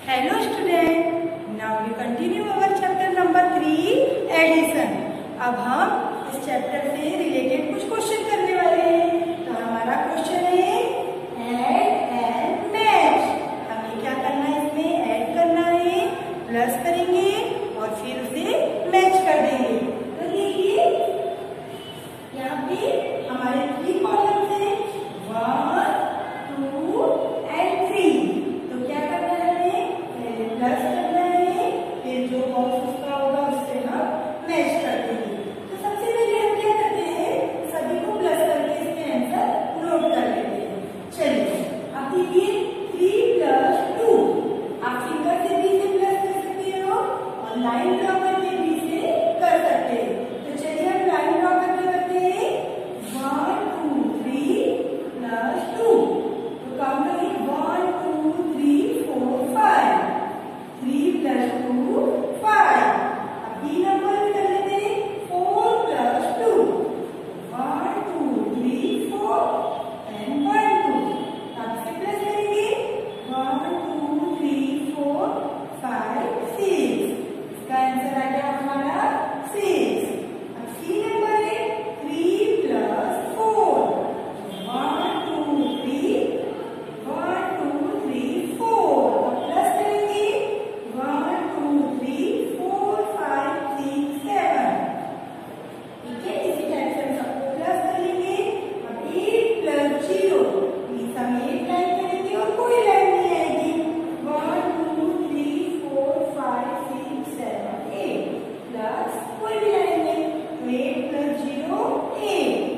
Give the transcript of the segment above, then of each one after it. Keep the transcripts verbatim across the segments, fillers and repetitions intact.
Hello student, now we continue our chapter number three addition. अब हम इस chapter से रिलेटेड कुछ क्वेश्चन करने वाले हैं। तो हमारा क्वेश्चन है ऐड एंड मैच। हमें क्या करना है, इसमें ऐड करना है, प्लस करेंगे और फिर उसे मैच कर देंगे। तो देखिए यहाँ पे हमारे थ्री कॉलम्स हैं, वन टू एंड थ्री। तो क्या करना है, प्लस करना है, फिर जो बॉक्स उसका होगा उससे हम मैच कर देंगे। तो सबसे पहले हम क्या करते हैं, सभी को प्लस करके इसके आंसर नोट कर लेते हैं। चलिए अब देखिए थ्री प्लस टू, आप फिंगर से भी इसे प्लस कर सकते हो और लाइन ड्रॉ करके भी इसे कर सकते हैं। तो चलिए हम लाइन ड्रॉ करके करते हैं, one two three plus two. तो काउंट करिए, one two three four five, three plus two five. अब बी नंबर भी कर लेते हैं, four plus two, one two three four and one two. अब से प्लस करेंगे, one two three four five six. इसका आंसर आ गया हमारा सिक्स। अब सी नंबर है three plus four, one two three, one two three four. अब प्लस करेंगे, one two three four five six seven. ठीक है, इसी टाइप से हम सबको प्लस कर लेंगे। अब एट प्लस जीरो, इस हम एट लाइन करेंगे और कोई लाइन नहीं आएगी। One two three four five six seven eight, plus कोई भी लाइन नहीं, तो एट प्लस जीरो एट।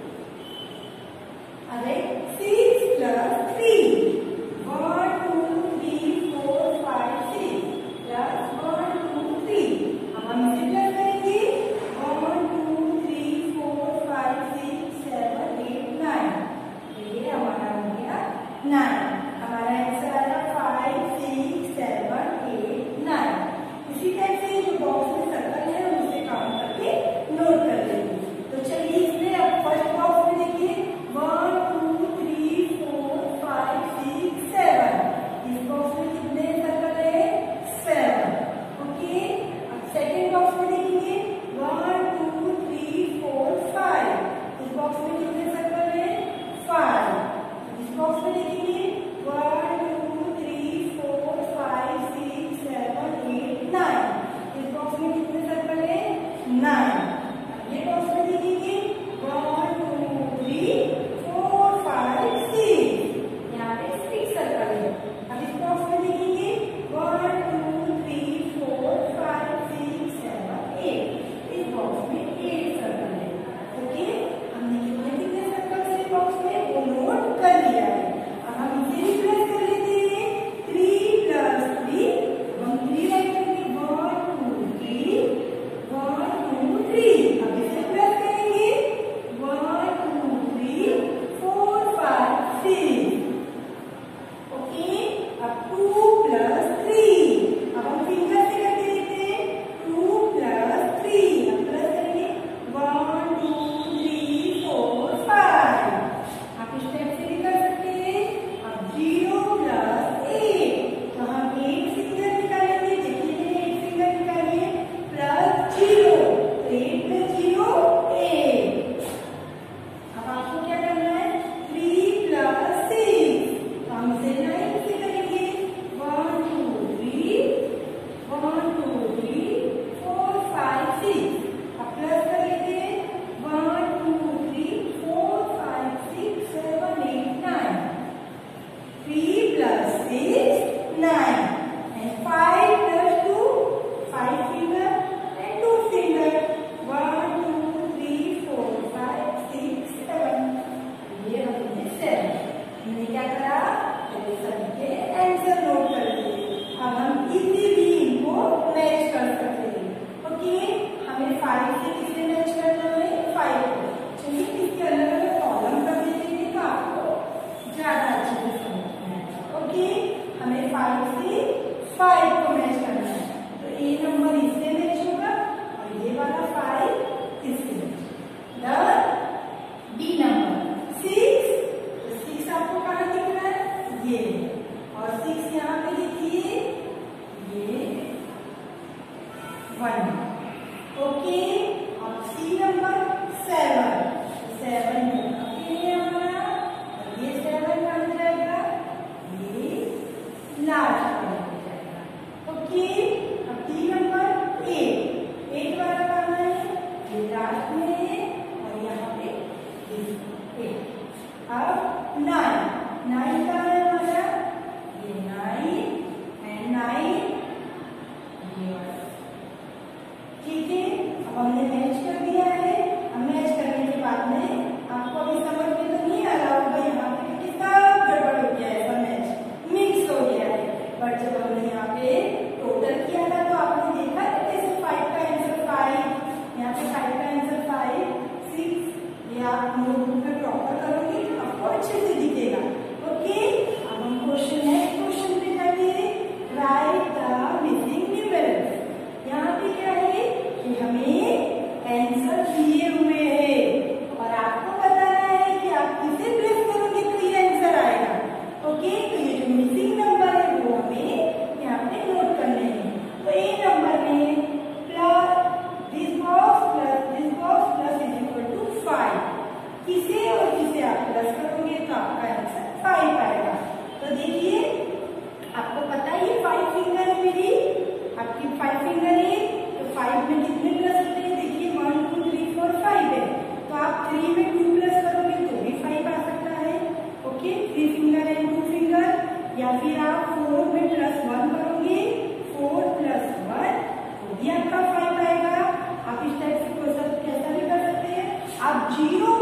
अरे six plus three, one two three four five six, plus one two three. अब हम इसे प्लस करेंगे, one two three four five six seven eight nine. ये हमारा हो गया नाइन। हमारा आंसर आया five six seven eight nine. इसी टाइप से जो बॉक्स में सर्कल है हम उसे काउंट करके नोट कर लेंगे। तो चलिए इसमें अब फर्स्ट बॉक्स में देखिए, one two three four five six seven. इस बॉक्स में कितने सर्कल है, सेवन। ओके, अब सेकेंड बॉक्स में देखेंगे, one two three four five. इस बॉक्स में कितने सर्कल है, फाइव। इस बॉक्स में देखेंगे, one two three four five six seven eight nine. इस बॉक्स में कितने सर्कल है, नाइन। ये बॉक्स में देखेंगे, one two three four five six, यहाँ पे सिक्स सर्कल है। अब इस बॉक्स में देखेंगे, one two three four five six seven eight. इस बॉक्स में एट सर्कल है। ओके, हमने कितने कितने सर्कल इस बॉक्स में वो नोट कर लिया है। अब हम इसे भी प्लस कर लेते हैं, थ्री प्लस थ्री, हम थ्री लाइन करेंगे, one two three, one two three. अब इसे प्लस करेंगे, one two three four five six. Okay, अब टू प्लस थ्री, अब हम फिंगर से करके देखते हैं, टू प्लस थ्री। अब प्लस करेंगे, one two three four five. आप इस टाइप से भी कर सकते हैं। अब जीरो प्लस एट, तो हम एक फिंगर निकालेंगे, देखिए एक फिंगर निकालिए, plus zero, eight plus zero eight. अब आपको क्या करना है, थ्री प्लस सिक्स, तो हम इसे नाइन से करेंगे, one two three, one two three four five six. अब प्लस कर लेते हैं, one two three four five six seven eight nine, three plus six nine, and five plus two, five finger and two finger, one two three four five six seven. ये हमने seven. हमने क्या करा, पहले सभी के आंसर नोट कर लिए। अब हम इजीली इनको मैच कर सकते हैं। ओके, हमें फाइव से किसे मैच करना है, फाइव को। चलिए इसके अलग अलग कॉलम कर देते हैं तो आपको ज्यादा अच्छे से समझ में आएगा। ओके, हमें फाइव से फाइव को मैच करना है, तो ए नंबर इससे मैच होगा और ये वाला फाइव इससे। डन। बी नंबर सिक्स, तो सिक्स आपको कहाँ दिख रहा है, ये, और सिक्स यहाँ पे नाइन। नाइन कहाँ है हमारा, ये नाइन एंड नाइन, ठीक है। अब हमने मैच कर दिया है। अब मैच करने के बाद में आपको अभी समझ में तो नहीं आ रहा होगा यहाँ पे कितना गड़बड़ हो गया है, सब मैच मिक्स हो गया है। बट जब हमने यहाँ पे टोटल किया था तो आपने देखा था कैसे फाइव का आंसर फाइव, यहाँ पे फाइव का आंसर फाइव, सिक्स, ये आप नोटबुक में प्रॉपर करोगे तो आपको अच्छे से दिखेगा। ओके, अब हम क्वेश्चन नेक्स्ट क्वेश्चन पे जाएंगे। Write the missing numerals. यहाँ पे क्या है कि हमें आंसर दिए हुए हैं और आपको बताना है कि आप किसे प्लेस करोगे तो ये आंसर आएगा। ओके, तो ये जो मिसिंग नंबर है वो हमें यहाँ पे नोट करने हैं। तो ए नंबर में plus this box plus this box plus is equal to five. किसे और किसे आप प्लस करोगे तो आपका आंसर फाइव आएगा। तो देखिए आपको पता है ये फाइव फिंगर है मेरी, आपकी फाइव फिंगर है तो फाइव में कितने प्लस होते हैं, देखिए one two three four five है। तो आप थ्री में टू प्लस करोगे तो भी फाइव आ सकता है। Okay, three finger and two finger. या फिर आप फोर में प्लस वन करोगे, फोर प्लस वन तो भी आपका फाइव आएगा। आप इस टाइप से क्वेश्चन कैसा भी कर सकते हैं। आप जीरो